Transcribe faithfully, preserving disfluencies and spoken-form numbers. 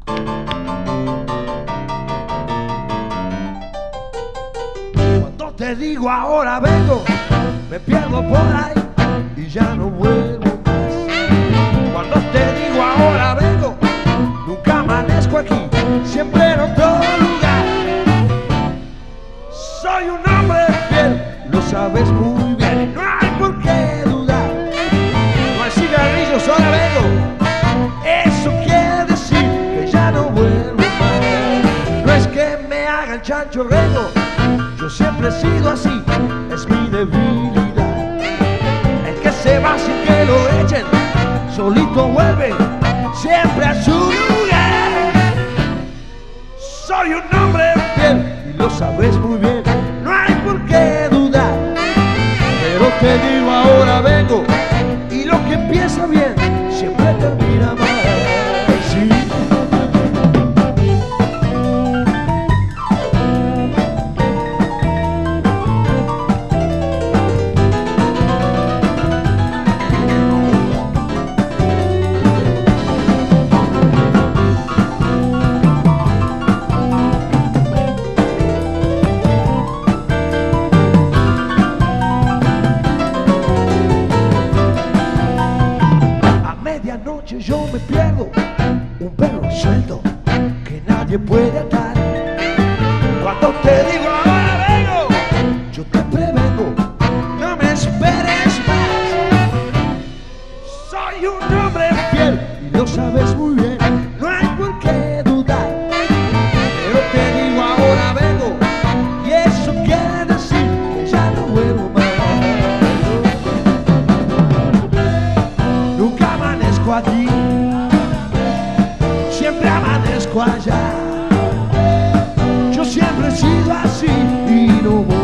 Cuando te digo ahora vengo, me pierdo por ahí y ya no vuelvo más. Cuando te digo ahora vengo, nunca amanezco aquí, siempre en otro lugar. Soy un hombre fiel, lo sabes muy bien, y no hay por qué dudar. No hay cigarrillos, ahora vengo, eso quiere decir que ya no vuelvo más. No es que me hagan chancho rengo, yo siempre he sido así, es mi debilidad. El que se va sin que lo echen, solito vuelve siempre a su lugar. Soy un hombre fiel y lo sabes muy bien, no hay por qué dudar. Pero te digo ahora vengo, y lo que empieza bien siempre termina mal. Sí. Medianoche yo me pierdo, un perro suelto que nadie puede atar. Cuando te digo ahora vengo, yo te prevengo, no me esperes más. Soy un hombre fiel y lo sabes muy bien, no hay por qué dudar. Pero te digo ahora vengo, y eso quiere decir que ya no vuelvo más. Nunca amanezco aquí, siempre amanezco allá. Yo siempre he sido así y no voy